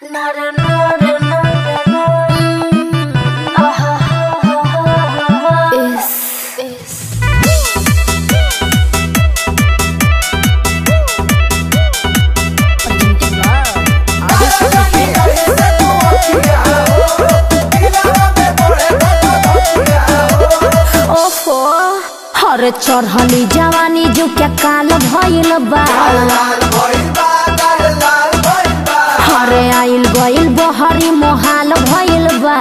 अरे चढ़ली जवानी जो क्या काल भइल बा, अरे आइल गइल बहरी मोहाल भइल बा।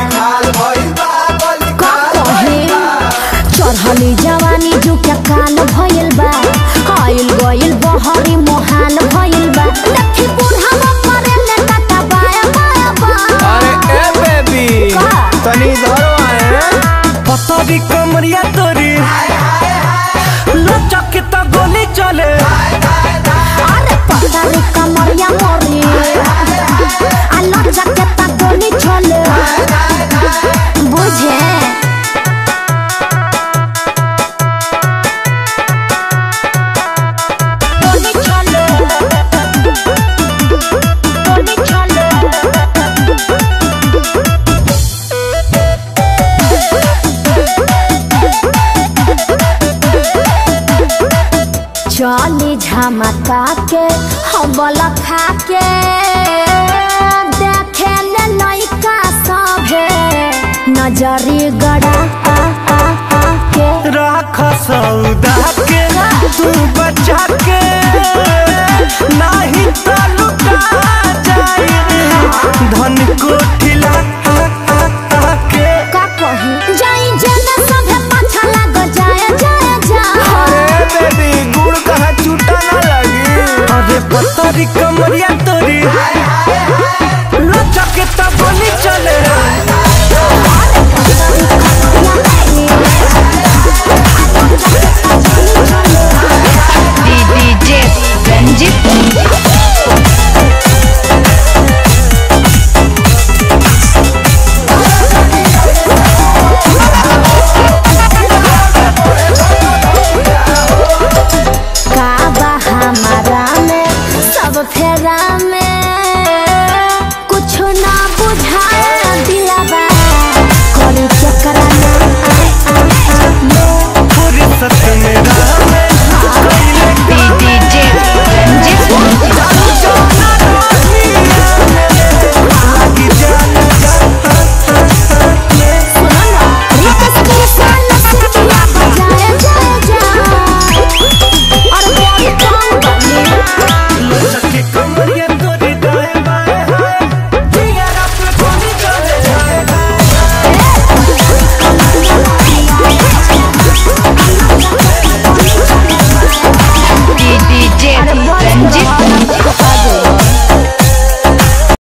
चढ़ली जवानी जो क्या काल भइल बा, आइल गइल बहरी मोहाल भइल बा। देखी बुढ़ावा मरे ले काटा बाया बाया बा। अरे ए बेबी तनी धरो आए पतरी कमरिया तोरी लचक त गोली चले। अरे पतरी कमरिया मोरी आ लचक त गोली चले बुझे। चली झमका के हवला खा के देखे ले लइका सभे नजरी गड़ा के रख सौदा के तू बचा के नहीं तो लुटा जाए धन को